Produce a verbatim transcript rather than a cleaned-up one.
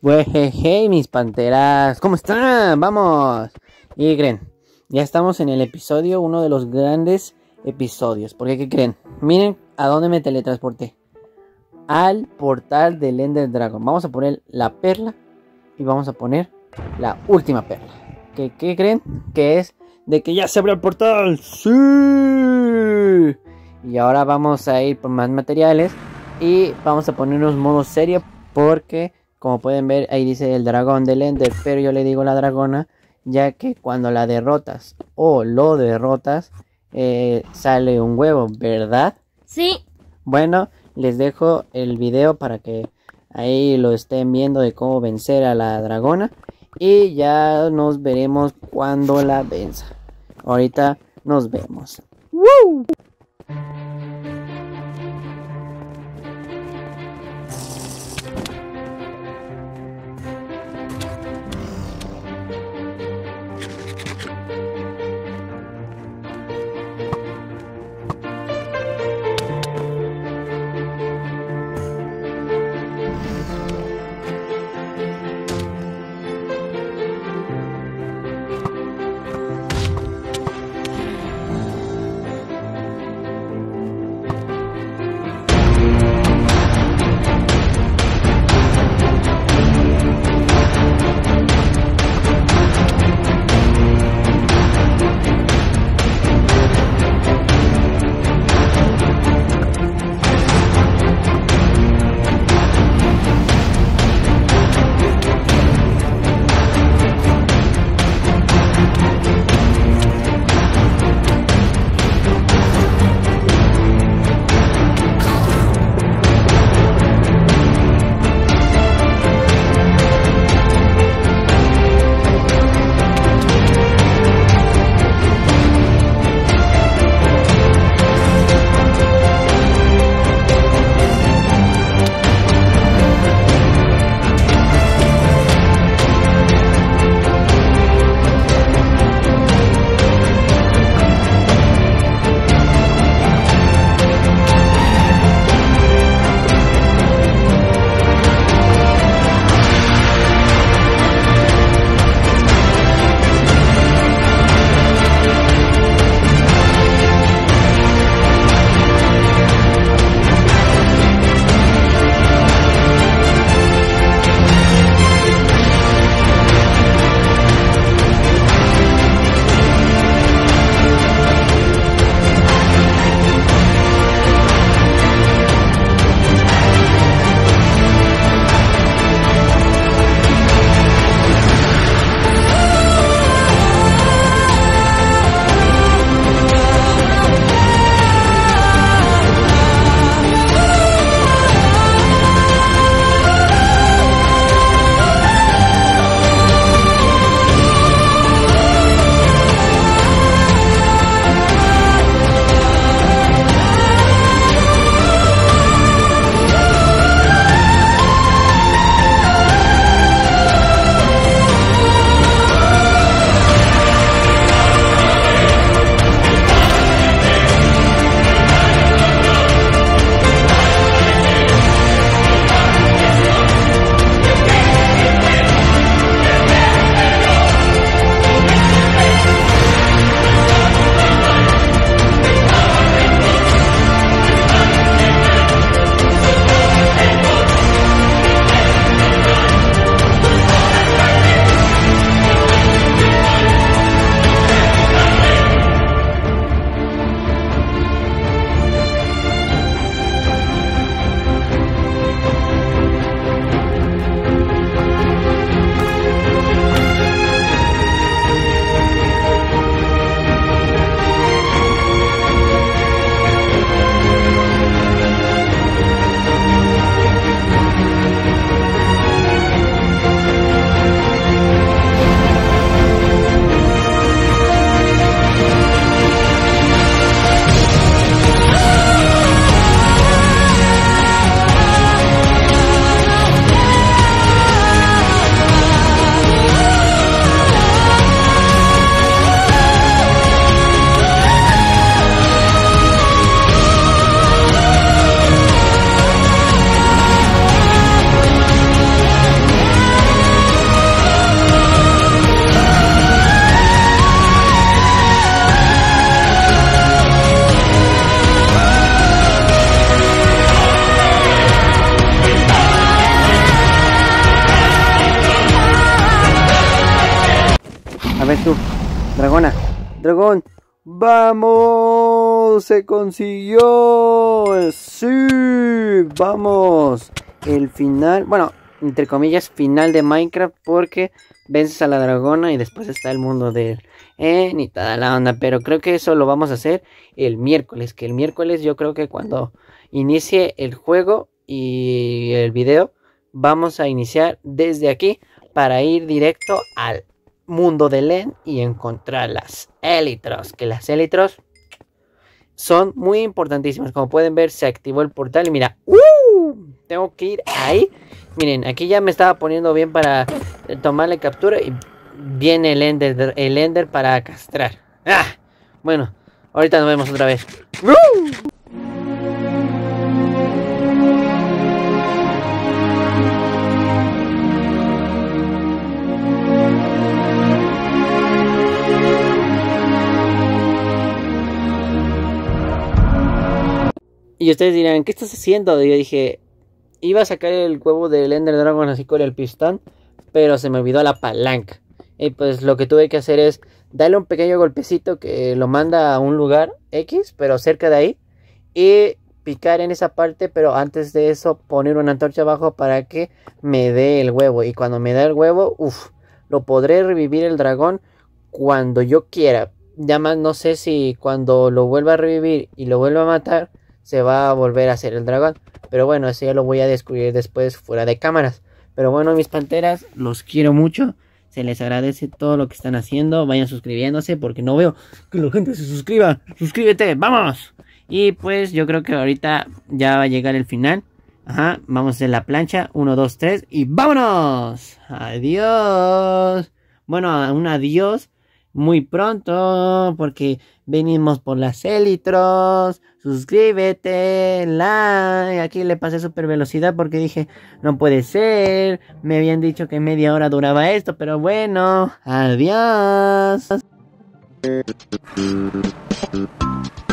Pues hey, mis panteras, ¿cómo están? Vamos. ¿Y qué creen? Ya estamos en el episodio, uno de los grandes episodios. ¿Por qué? ¿Qué creen? Miren a dónde me teletransporté. Al portal del Ender Dragon. Vamos a poner la perla y vamos a poner la última perla. ¿Qué, qué creen? Que es de que ya se abrió el portal. ¡Sí! Y ahora vamos a ir por más materiales y vamos a ponernos modo serio porque, como pueden ver, ahí dice el dragón del Ender, pero yo le digo la dragona, ya que cuando la derrotas o lo derrotas, eh, sale un huevo, ¿verdad? Sí. Bueno, les dejo el video para que ahí lo estén viendo de cómo vencer a la dragona. Y ya nos veremos cuando la venza. Ahorita nos vemos. ¡Woo! dragona. Dragón. ¡Vamos! ¡Se consiguió! ¡Sí! ¡Vamos! El final, bueno, entre comillas, final de Minecraft, porque vences a la dragona y después está el mundo de él. Eh, ni toda la onda, pero creo que eso lo vamos a hacer el miércoles. Que el miércoles yo creo que cuando inicie el juego y el video, vamos a iniciar desde aquí para ir directo al mundo de Len y encontrar las élitros. Que las élitros son muy importantísimas. Como pueden ver, se activó el portal y mira, ¡uh! Tengo que ir ahí. Miren, aquí ya me estaba poniendo bien para tomarle captura y viene el Ender, el Ender para castrar. ¡Ah! Bueno, ahorita nos vemos otra vez. ¡Uh! Y ustedes dirán, ¿qué estás haciendo? Y yo dije, iba a sacar el huevo del Ender Dragon así con el pistón, pero se me olvidó la palanca. Y pues lo que tuve que hacer es darle un pequeño golpecito que lo manda a un lugar X, pero cerca de ahí. Y picar en esa parte, pero antes de eso poner una antorcha abajo para que me dé el huevo. Y cuando me da el huevo, uff, lo podré revivir el dragón cuando yo quiera. Ya más no sé si cuando lo vuelva a revivir y lo vuelva a matar, se va a volver a hacer el dragón. Pero bueno, eso ya lo voy a descubrir después fuera de cámaras. Pero bueno, mis panteras, los quiero mucho. Se les agradece todo lo que están haciendo. Vayan suscribiéndose porque no veo que la gente se suscriba. ¡Suscríbete! ¡Vamos! Y pues yo creo que ahorita ya va a llegar el final. Ajá, vamos a hacer la plancha. uno, dos, tres y ¡vámonos! ¡Adiós! Bueno, un adiós muy pronto, porque venimos por las élitros. Suscríbete, like. Aquí le pasé super velocidad porque dije, no puede ser. Me habían dicho que media hora duraba esto, pero bueno, adiós.